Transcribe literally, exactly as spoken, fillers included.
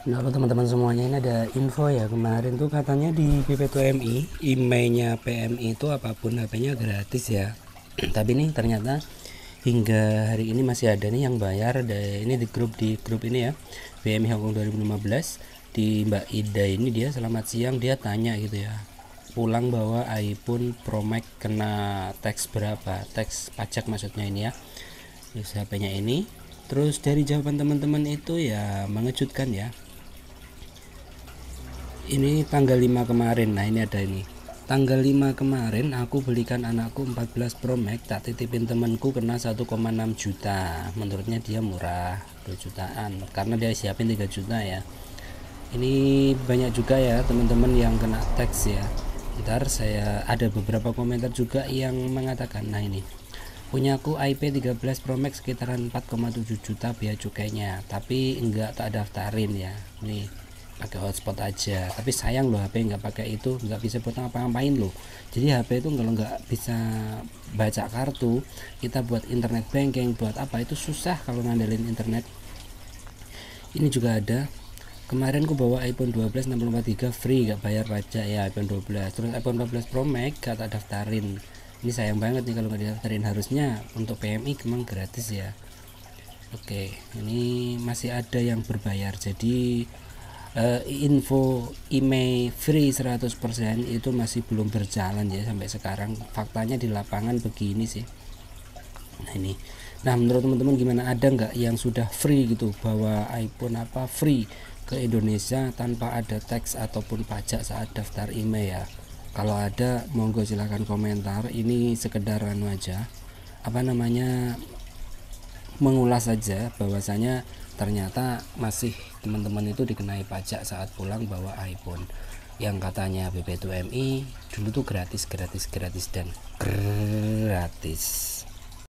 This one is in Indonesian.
Halo teman-teman semuanya, ini ada info ya. Kemarin tuh katanya di B P dua M I, emailnya P M I itu apapun H P-nya gratis ya. Tapi nih ternyata hingga hari ini masih ada nih yang bayar. Ini di grup di grup ini ya, B M I Hongkong dua ribu lima belas, di Mbak Ida ini, dia selamat siang, dia tanya gitu ya, pulang bahwa iPhone Pro Max kena tax berapa, tax pajak maksudnya ini ya, terus H P-nya ini. Terus dari jawaban teman-teman itu ya mengejutkan ya. Ini tanggal lima kemarin. Nah, ini ada ini. Tanggal lima kemarin aku belikan anakku empat belas Pro Max, tak titipin temanku, kena satu koma enam juta. Menurutnya dia murah, dua jutaan. Karena dia siapin tiga juta ya. Ini banyak juga ya teman-teman yang kena tax ya. Ntar saya ada beberapa komentar juga yang mengatakan, nah ini punya aku I P tiga belas Pro Max sekitaran empat koma tujuh juta biaya cukainya, tapi enggak tak daftarin ya. Nih pakai hotspot aja, tapi sayang loh H P nggak pakai itu, nggak bisa buat ngapa-ngapain loh. Jadi H P itu kalau nggak bisa baca kartu, kita buat internet banking, buat apa itu susah kalau ngandelin internet. Ini juga ada, kemarin ku bawa iPhone dua belas enam empat giga free, gak bayar pajak ya iPhone dua belas. Terus iPhone empat belas Pro Max gak tak daftarin. Ini sayang banget nih kalau nggak didaftarin, harusnya untuk P M I memang gratis ya. Oke, ini masih ada yang berbayar. Jadi uh, info email free seratus persen itu masih belum berjalan ya sampai sekarang. Faktanya di lapangan begini sih. Nah ini, nah menurut teman-teman gimana, ada nggak yang sudah free gitu, bawa iPhone apa free ke Indonesia tanpa ada tax ataupun pajak saat daftar email ya? Kalau ada monggo silahkan komentar. Ini sekedar anu aja, apa namanya, mengulas saja bahwasanya ternyata masih teman-teman itu dikenai pajak saat pulang bawa iPhone yang katanya B P dua M I dulu tuh gratis gratis gratis dan gratis.